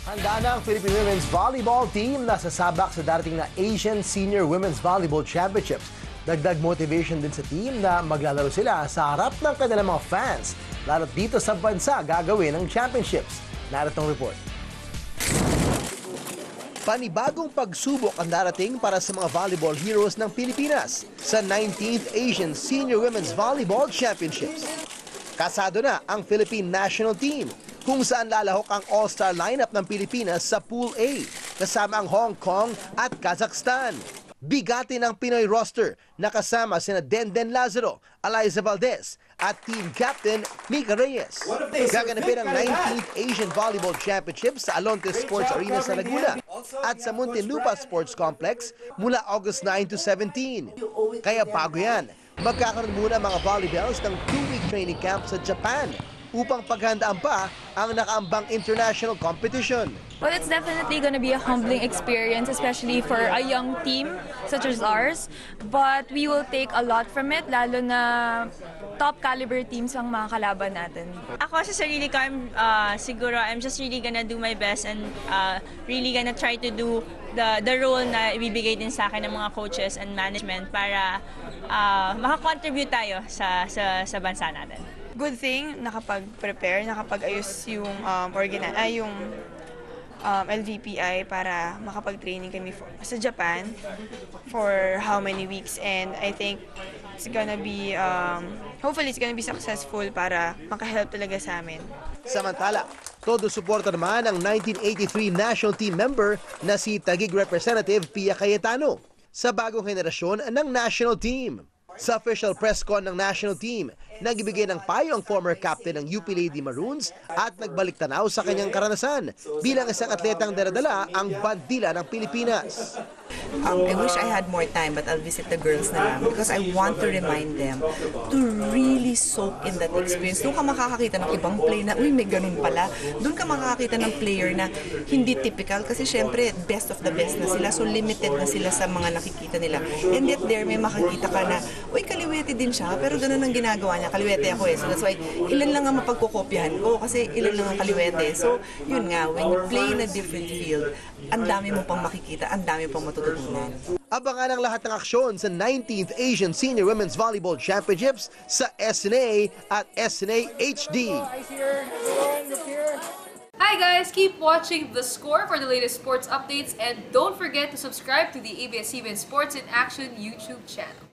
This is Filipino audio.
Handa na ang Philippine Women's Volleyball team na sasabak sa darating na Asian Senior Women's Volleyball Championships. Dagdag motivation din sa team na maglalaro sila sa harap ng kanilang mga fans. Lalo't dito sa bansa gagawin ang championships. Narito ang report. Panibagong pagsubok ang darating para sa mga volleyball heroes ng Pilipinas sa 19th Asian Senior Women's Volleyball Championships. Kasado na ang Philippine National Team kung saan lalahok ang all-star lineup ng Pilipinas sa Pool A kasama ang Hong Kong at Kazakhstan. Bigatin ang Pinoy roster na kasama sina Denden Lazaro, Eliza Valdez at team captain Mika Reyes. Gaganapin ang 19th Asian Volleyball Championships sa Alontes Sports Arena sa Laguna at sa Muntinlupa Sports Complex mula August 9 to 17. Kaya bago yan, magkakaroon muna mga volleyballs ng 2-week training camp sa Japan upang paghandaan pa ang nakaambang international competition. Well, it's definitely going to be a humbling experience, especially for a young team such as ours. But we will take a lot from it, lalo na top caliber teams ang mga kalaban natin. Ako sa sarili ko, siguro I'm just really gonna do my best and really gonna try to do the role na ibibigay din sa akin ng mga coaches and management para makakontribute tayo sa bansa natin. Good thing, nakapag-prepare, nakapag-ayos yung LVPI para makapag-training kami sa Japan for how many weeks, and I think it's gonna be, hopefully it's gonna be successful para makahelp talaga sa amin. Samantala, todo suporta naman ang 1983 national team member na si Taguig Representative Pia Cayetano sa bagong henerasyon ng national team. Sa official press con ng national team, nagbigay ng payo ang former captain ng UP Lady Maroons at nagbalik tanaw sa kanyang karanasan bilang isang atletang daladala ang bandila ng Pilipinas. I wish I had more time, but I'll visit the girls na lang because I want to remind them to really soak in that experience. Doon ka makakakita ng ibang play na, uy, may ganun pala. Doon ka makakakita ng player na hindi typical kasi syempre best of the best na sila, so limited na sila sa mga nakikita nila. And yet there, may makikita ka na, uy, kaliwete din siya, pero ganun ang ginagawa niya. Kaliwete ako eh. So that's why, ilan lang ang mapagkukopyahan ko kasi ilan lang ang kaliwete. So, yun nga, when you play in a different field, ang dami mo pang makikita, ang dami pang matututunan. Abangan ang lahat ng aksyon sa 19th Asian Senior Women's Volleyball Championships sa SNA at SNA HD. Hi guys, keep watching The Score for the latest sports updates and don't forget to subscribe to the ABS-CBN Sports in Action YouTube channel.